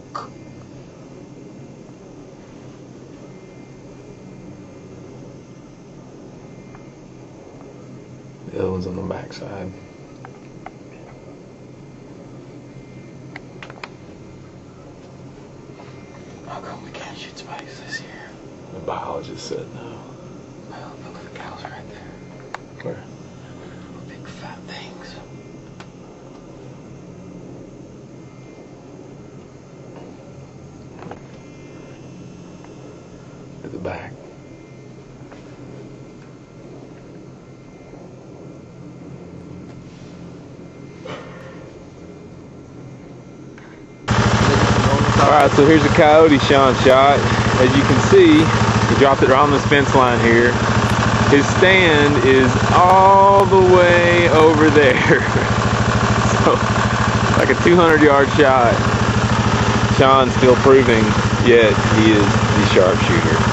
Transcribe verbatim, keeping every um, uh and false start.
The other one's on the back side. How come we can't shoot spikes this year? The biologist said no. Well, look at the cows right there. Where? Big fat things. At the back. Alright, so here's a coyote Sean shot. As you can see, he dropped it right on this fence line here. His stand is all the way over there. So, like a two hundred yard shot. Sean's still proving, yet he is the sharpshooter.